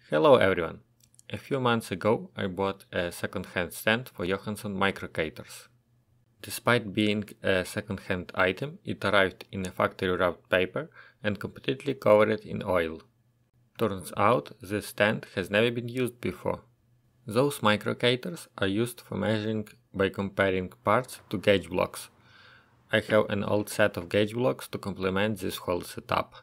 Hello everyone! A few months ago I bought a second-hand stand for Johansson mikrokators. Despite being a second-hand item, it arrived in a factory-wrapped paper and completely covered in oil. Turns out this stand has never been used before. Those mikrokators are used for measuring by comparing parts to gauge blocks. I have an old set of gauge blocks to complement this whole setup.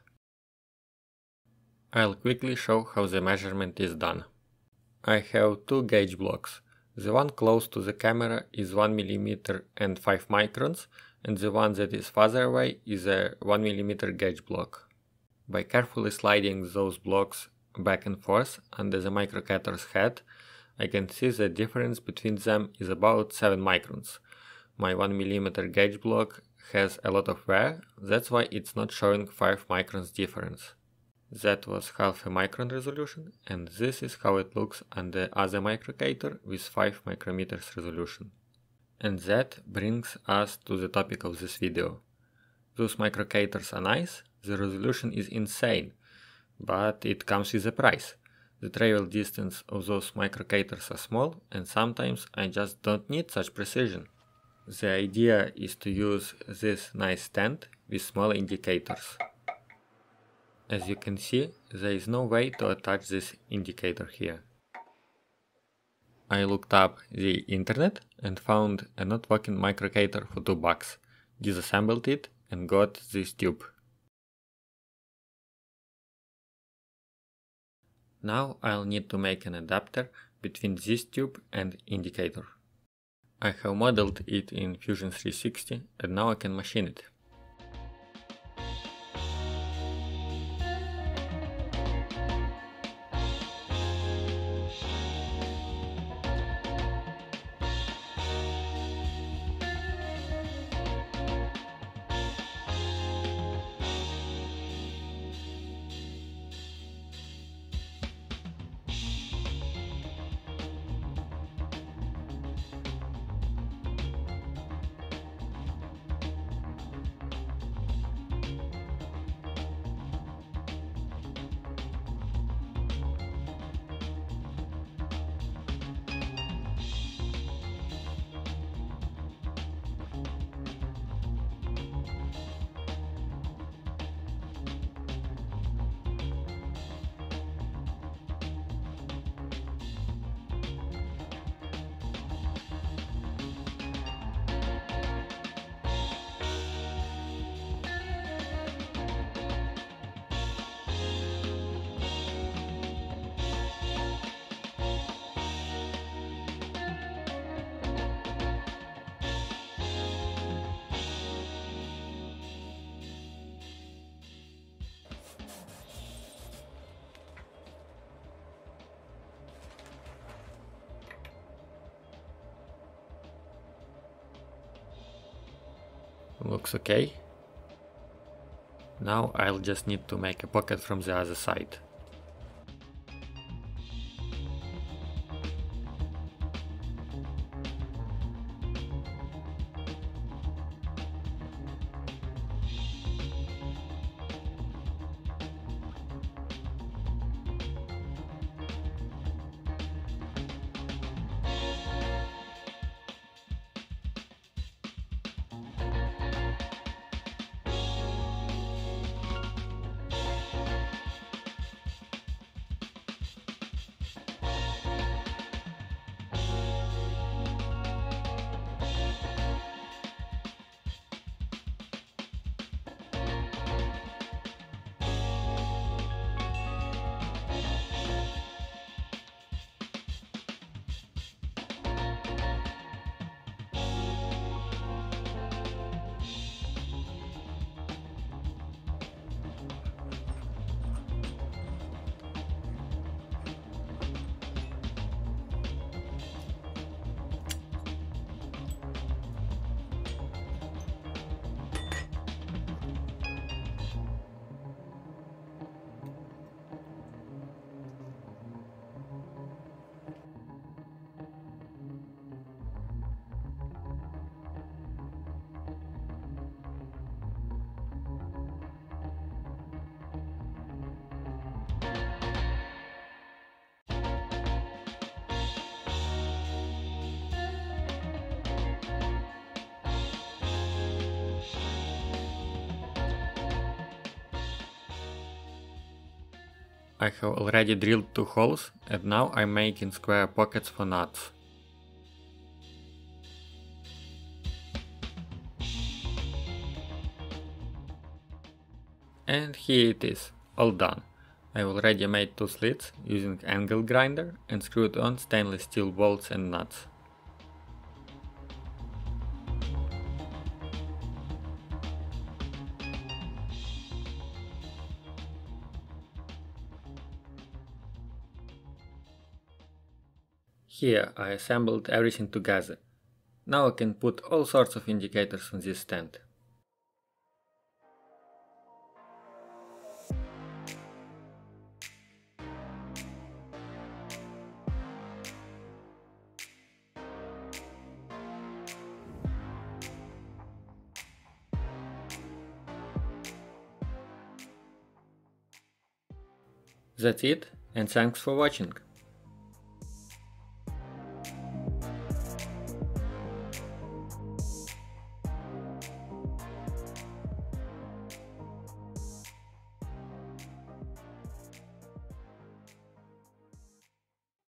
I'll quickly show how the measurement is done. I have two gauge blocks. The one close to the camera is 1 mm and 5 microns, and the one that is farther away is a 1 mm gauge block. By carefully sliding those blocks back and forth under the mikrokator's head, I can see the difference between them is about 7 microns. My 1 mm gauge block has a lot of wear, that's why it's not showing 5 microns difference. That was half a micron resolution, and this is how it looks on the other mikrokator with 5 micrometers resolution. And that brings us to the topic of this video. Those mikrokators are nice, the resolution is insane, but it comes with a price. The travel distance of those mikrokators are small, and sometimes I just don't need such precision. The idea is to use this nice stand with small indicators. As you can see, there is no way to attach this indicator here. I looked up the internet and found a not working mikrokator for $2, disassembled it and got this tube. Now I'll need to make an adapter between this tube and indicator. I have modeled it in Fusion 360 and now I can machine it. Looks okay. Now I'll just need to make a pocket from the other side. I have already drilled 2 holes and now I'm making square pockets for nuts. And here it is, all done. I've already made 2 slits using angle grinder and screwed on stainless steel bolts and nuts. Here I assembled everything together. Now I can put all sorts of indicators on this stand. That's it, and thanks for watching.